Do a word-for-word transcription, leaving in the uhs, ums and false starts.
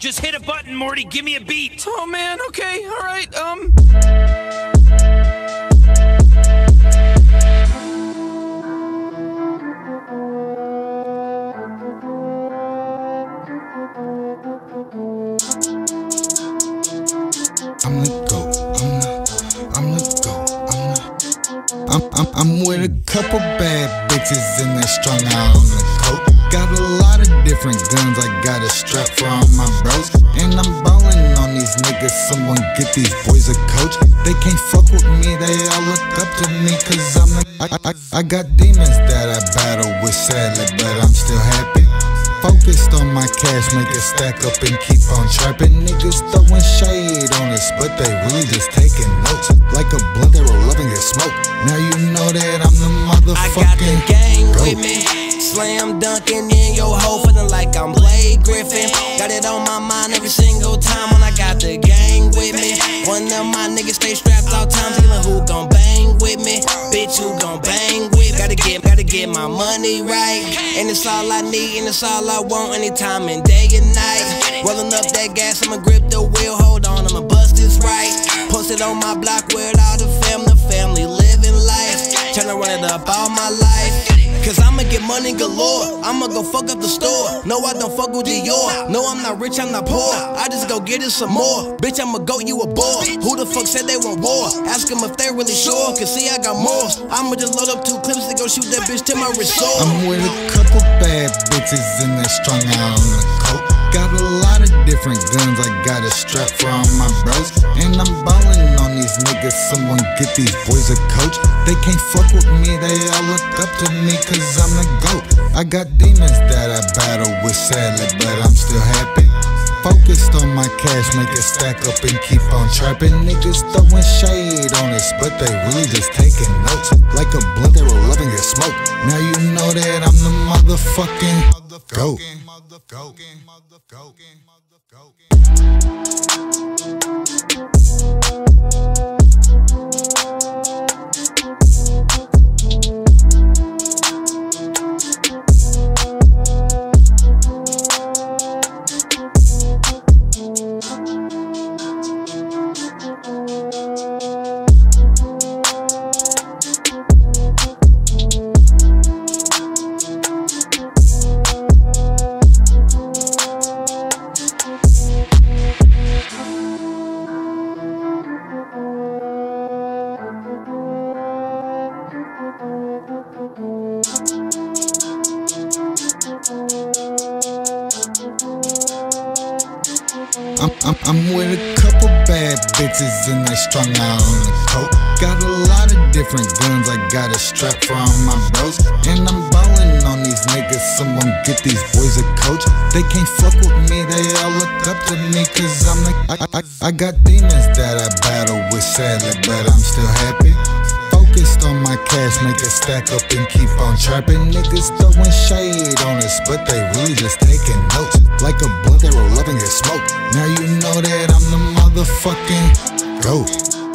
Just hit a button, Morty. Give me a beat. Oh man, okay, alright, um... I'm the GOAT, I'm the, I'm the GOAT, I'm the I'm, I'm, I'm with a couple bad bitches and they strung out on the coat. Got a lot of different guns, I got a strap for all my bros. And I'm ballin' on these niggas, someone get these boys a coach. They can't fuck with me, they all look up to me, cause I'm the I, I, I got demons that I battle with sadly, but I'm still happy. Focused on my cash, make it stack up and keep on trapping. Niggas throwing shade on us, but they really just taking notes. Like a blunt, they roll up and get smoked. Now you know that I'm the motherfucking I got the gang GOAT. with me, slam dunking in your hoe, feeling like I'm Blake Griffin. Got it on my mind every single time when I got the gang with me. One of my niggas stay strapped all time, feeling who gon' bang with me. Bitch, who gon' bang with me? Gotta get, gotta get my money right, and it's all I need, and it's all I want anytime and day and night. Rolling up that gas, I'ma grip the wheel, hold on, I'ma bust this right. Posted on my block with all the fam, the family living life. Tryna run it up all my life, cause I'ma get money galore. I'ma go fuck up the store. No, I don't fuck with Dior. No, I'm not rich, I'm not poor. I just go get it some more. Bitch, I'ma go, you a bore. Who the fuck said they want war? Ask them if they really sure, cause see I got more. I'ma just load up two clips to go shoot that bitch till my wrist sore. I'm with a couple bad bitches and they strung out on the coat. Got a lot of different guns, I got a strap for all my bros. And I'm ballin' on these niggas, someone get these boys a coach. They can't fuck with me, they all look up to me, cause I'm the GOAT. I got demons that I battle with sadly, but I'm still happy. Focused on my cash, make it stack up and keep on trapping. Niggas throwing shade on us, but they really just taking notes. Like a blunt, they roll up and get smoked. Now you know that I'm the motherfucking GOAT. I'm, I'm, I'm with a couple bad bitches and they strung out on the coat. Got a lot of different guns, I got a strap for all my bros. And I'm ballin' on these niggas, someone get these boys a coach. They can't fuck with me, they all look up to me, cause I'm the I, I, I got demons that I battle with sadly, but I'm still happy. Focused on my cash, make it stack up and keep on trapping. Niggas throwing shade on us, but they really just taking notes. Like a blunt, they roll up and get smoked. Now you know that I'm the motherfucking GOAT.